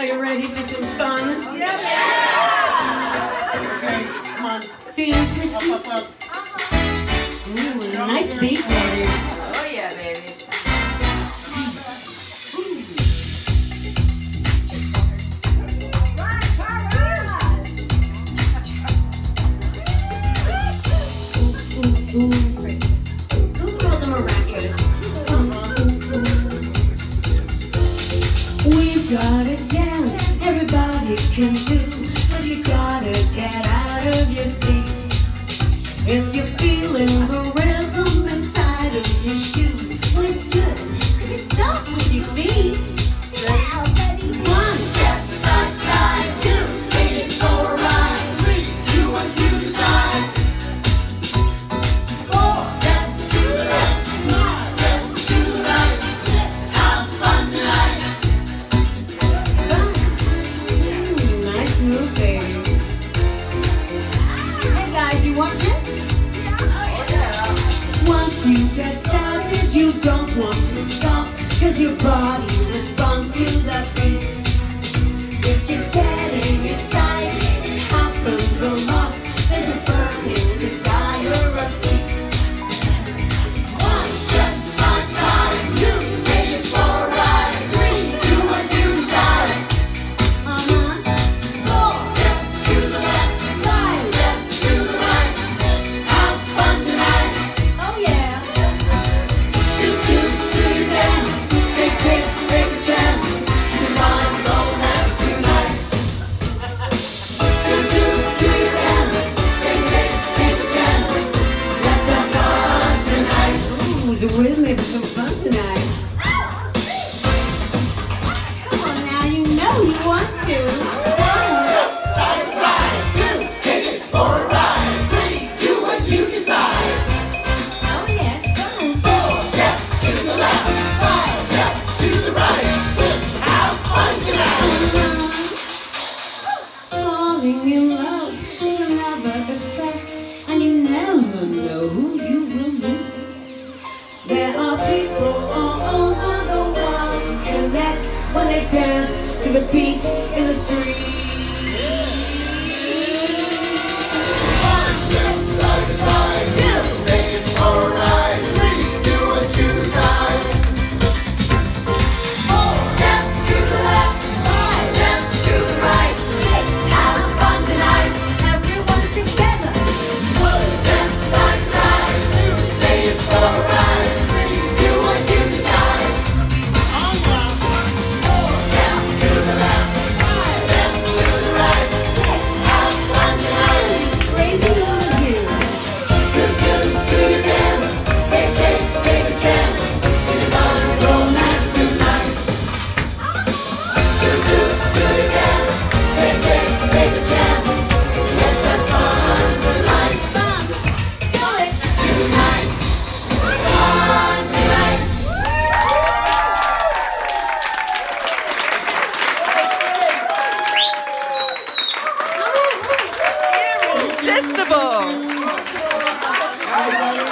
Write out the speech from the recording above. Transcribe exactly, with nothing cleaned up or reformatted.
Are you ready for some fun? Yeah! Okay, come on. Feeling frisky? Up, up, up. Ooh, nice beat, buddy. Oh yeah, baby. Ooh, ooh, ooh. Who called them miraculous? We've gotta dance, everybody can do, but you gotta get out of your seats. If you're feeling the rhythm inside of your shoes, well it's good, cause it starts with your feet. Well, buddy, one step side, side, two, take it for a ride, three, do what you decide. Four, step to the left, five, step to the right, six, have fun tonight. Nice move, baby. Hey guys, you watching? Once you get started, you don't want to stop, cause your body responds to the beat. If you're getting excited, it happens a lot. There's a burning desire of heat. One step side, side, two, take it for a ride, three, do what you decide. Uh-huh. Four, step to the left, five, step to the right, have fun tonight. Oh yeah. Do, do, do your dance, take, take, take a chance, you find romance tonight. Do, do, do your dance, take, take, take a chance, let's have fun tonight. Ooh, it's a rhythm for some fun tonight. Come on now, you know you want to. One step side, side, two, take it for a ride, three, do what you decide. Oh yes, come on. Four, step to the left, five, step to the right, six, have fun tonight. Falling in love is another effect, and you never know who you will meet. There are people all over the world who connect when they dance to the beat in the street. One step side to side, two, take it for a ride, three, do what you decide. Four, step to the left, five, step to the right, six, have fun tonight. Everyone together. One step side to side, two, take it for a ride, three, do what you decide. Four, step to the left, five, step to the right, six, have fun tonight. Crazy as you. Do, do, do your dance, take, take, take a chance, you find romance tonight. Do, do, do your dance, take, take, take a chance, let's have fun tonight. Fun, do it tonight. Fun tonight. Irresistible! Everybody.